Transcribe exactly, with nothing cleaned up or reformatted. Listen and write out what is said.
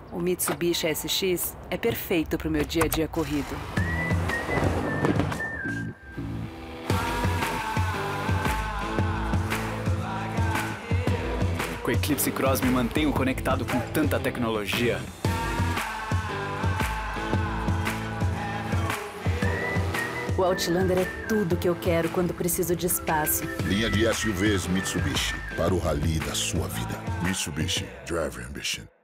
O Mitsubishi S X é perfeito para o meu dia a dia corrido. Com o Eclipse Cross me mantenho conectado com tanta tecnologia. O Outlander é tudo que eu quero quando preciso de espaço. Linha de S U Vs Mitsubishi para o rally da sua vida. Mitsubishi Drive Ambition.